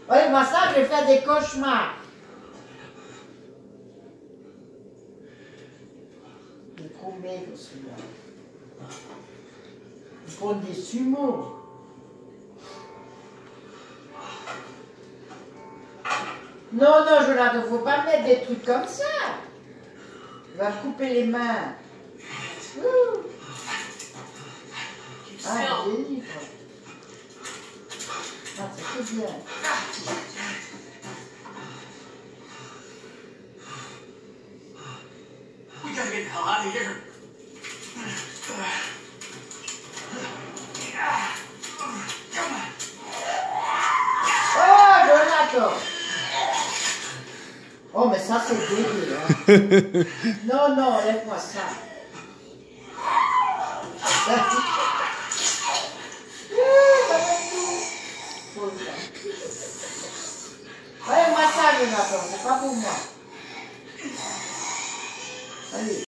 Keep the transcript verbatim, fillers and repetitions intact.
Oui, moi ça, je vais faire des cauchemars. Il est trop maigre celui-là. Il prend des sumos. Non, non, Jonathan, il ne faut pas mettre des trucs comme ça. Il va me couper les mains. Ouh. Ah, il délivre. Ah, c'est bien. We gotta get the hell out of here. Oh, Jonathan! Oh, mais ça, c'est dégueu, hein. Non, non, lève-moi ça. Allez, moi ça, Jonathan, c'est pas pour moi. Allez.